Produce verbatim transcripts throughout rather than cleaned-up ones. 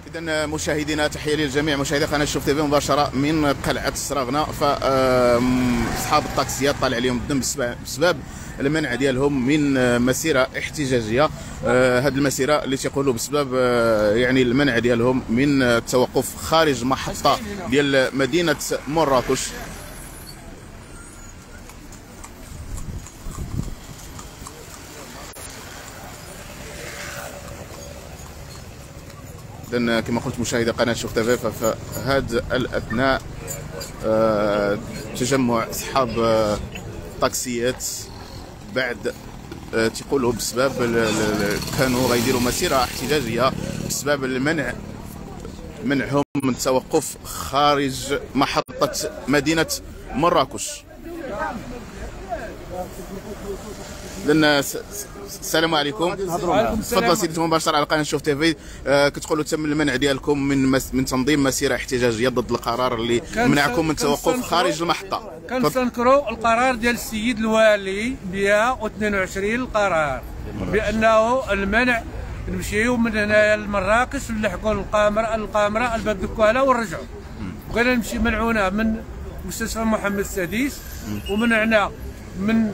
إذا مشاهدينا تحية للجميع مشاهدي قناة شوف تيفي مباشرة من قلعة السراغنة. فأصحاب الطاكسيات طالع عليهم الدم بسبب المنع ديالهم من مسيرة احتجاجية. هذه المسيرة اللي تيقولوا بسبب يعني المنع ديالهم من التوقف خارج محطة ديال مدينة مراكش. إذن كما قلت مشاهدي قناة شوف تيفي، ففي هذا الأثناء تجمع أصحاب الطاكسيات بعد تيقولوا بسبب كانوا غيديروا مسيرة احتجاجية بسبب المنع منعهم من التوقف خارج محطة مدينة مراكش. لأن السلام عليكم. تفضل سيدي مباشرة على قناة شوف تيفي. آه كتقولوا تم المنع ديالكم من مس من تنظيم مسيرة احتجاجية ضد القرار اللي منعكم من التوقف خارج المحطة. كنستنكروا القرار ديال السيد الوالي مئة واثنين وعشرين القرار بأنه المنع نمشيو من هنايا لمراكش نلحقوا القامرة القامرة الباب دكوالة ونرجعوا. بغينا نمشي منعونا من مستشفى محمد السادس ومنعنا من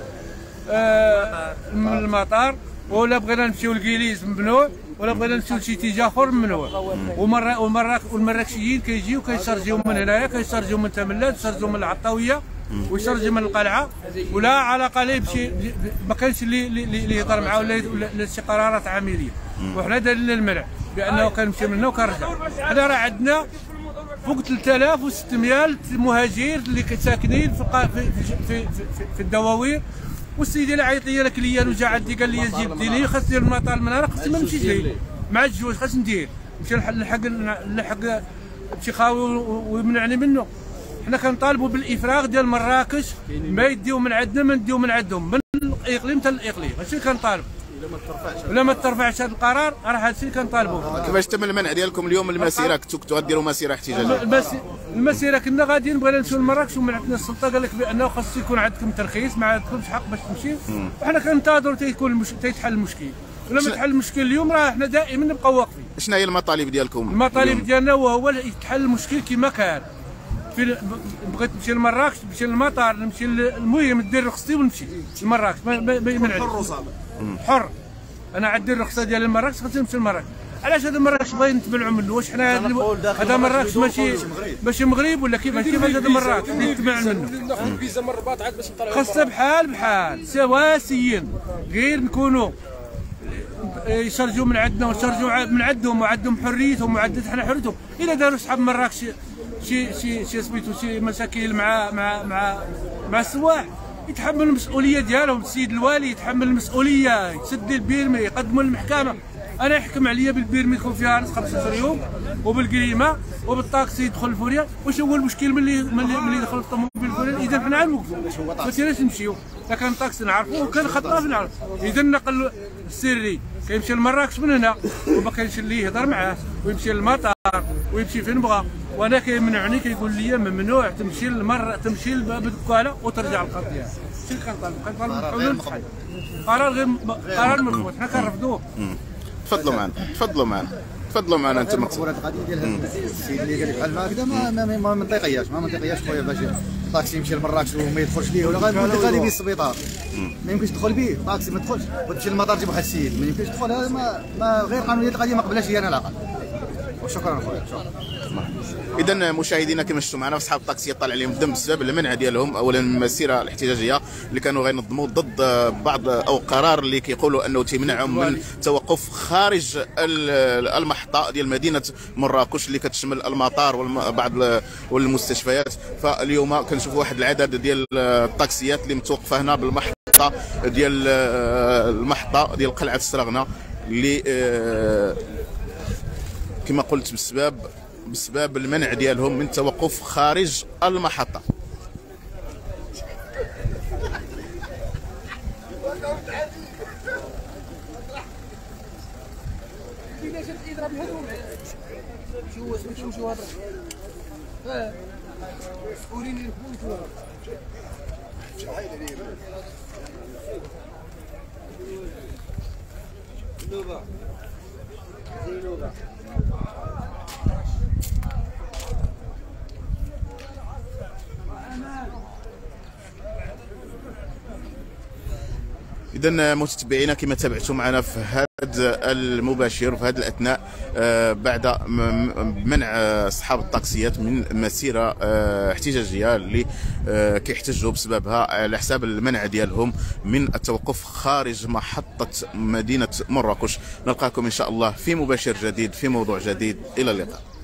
آه من المطار، ولا بغينا نمشيو لكيليز ممنوع، ولا بغينا نمشيو لشي اتجاه اخر ممنوع. ومرة ومرة والمراكشيين كيجيو كيشارجيو من هنايا، كيشارجيو من تملات، يشارجيو من العطاويه، ويشارجيو من القلعه، ولا علاقه ليه بشي ما كانش اللي اللي يهضر معاه ولا شي قرارات عامليه. وحنا دارنا المنع بانه كنمشي من هنا وكنرجع. حنا راه عندنا فوق ثلاثة آلاف وستمائة مهاجر اللي ساكنين في في في, في, في الدواوين. والسيد اللي عيط لي لك ليا وجا عندي قال لي جيب ديني خاص ندير المطار من هنا، خاصني ما نمشيش ليه مع الجواز، خاص ندير نمشي نلحق نلحق شي خاوي ويمنعني منه. حنا كنطالبوا بالافراغ ديال مراكش، ما يديو من عندنا ما نديو من عندهم، من الاقليم حتى الاقليم. هادشي اللي كنطالب. ولا ما ترفعش هذا القرار راه هادشي اللي كنطالبوا. كيفاش تم المنع ديالكم اليوم من المسيره؟ كنتو كنتو غديروا مسيره احتجاجيه؟ المسيره كنا غاديين بغينا نمشيو لمراكش ومنعتنا السلطه، قال لك بانه خاص يكون عندكم ترخيص، ما عندكمش حق باش تمشيو. وحنا كننتظروا تيكون المش... تيتحل المشكل. ولا ما تحل المشكل اليوم راه حنا دائما نبقاو واقفين. شنو هي المطالب ديالكم؟ المطالب ديالنا هو يتحل المشكل كما كان. في بغيت نمشي لمراكش نمشي للمطار نمشي المهم ندير رخصتي ونمشي لمراكش ما يمنعني. حر حر. انا عندي الرخصه ديال مراكش خاصني نمشي لمراكش. علاش هذا مراكش باغيين نتبلعوا منه؟ واش حنا هذا مراكش ماشي ماشي مغرب ولا كيفاش كيفاش هذا مراكش نتبع منه؟ ناخذ فيزا من الرباط عاد باش نطلعوا. خاصنا بحال بحال سواسيين، غير نكونوا يشرجوا من عندنا ونشرجوا من عندهم وعندهم حريتهم وعندنا حنا حريتهم. الا داروا صحاب مراكش شي شي شي سميتو شي مشاكل مع مع مع مع السواح يتحمل المسؤوليه ديالهم. السيد الوالي يتحمل المسؤوليه، يسد البيرمي يقدموا للمحكمه. انا يحكم عليا بالبيرمي يدخل فيها نص خمسة يوم وبالقريمه وبالطاكسي يدخل لفوريا. واش هو المشكل ملي ملي ملي دخل الطوموبيل فوريا؟ اذا حنا غنوقفوا ما سيريش نمشيو. اذا كان الطاكسي نعرفوه وكان خطاف نعرف. اذا النقل السري كيمشي لمراكش من هنا وما كاينش اللي يهضر معاه ويمشي للمطار ويمشي فين بغا. وانا كيمنعني كيقول لي ممنوع تمشي للمر تمشي لباب الدكاله وترجع للخط ديالك. شنو كنطالب؟ كنطالب حلول بحال قرار غير قرار مرفوض حنا كنرفضوه. تفضلوا معنا تفضلوا معنا تفضلوا معنا. انت مقبوله القضيه ديال السيد اللي قال لك بحال هكذا ما ما ما منطقياش ما منطقياش خويا. باش الطاكسي يمشي لمراكش وما يدخلش ليه ولا غادي به السبيطار ما يمكنش تدخل به الطاكسي ما تدخلش وتمشي للمطار تجيب واحد السيد ما يمكنش تدخل. هذا ما, ما غير قانونيه القضيه ما قبلهاش هي انا لا اقل. وشكرا خويا شكرا. اذا مشاهدينا كما شفتوا معنا اصحاب الطاكسيات طالع عليهم الدم بسبب المنع ديالهم اولا من المسيره الاحتجاجيه اللي كانوا غينظموا ضد بعض او قرار اللي كيقولوا انه تيمنعهم من التوقف خارج المحطه ديال مدينه مراكش اللي كتشمل المطار وبعض والمستشفيات. فاليوم كنشوفوا واحد العدد ديال الطاكسيات اللي متوقفه هنا بالمحطه ديال المحطه ديال قلعه السراغنه اللي كما قلت بسبب بسبب المنع ديالهم من التوقف خارج المحطة. اذا متتبعينا كما تابعتوا معنا في هذا المباشر وفي هذا الاثناء بعد منع اصحاب الطاكسيات من مسيره احتجاجيه اللي كيحتجوا بسببها على حساب المنع ديالهم من التوقف خارج محطه مدينه مراكش. نلقاكم ان شاء الله في مباشر جديد في موضوع جديد. الى اللقاء.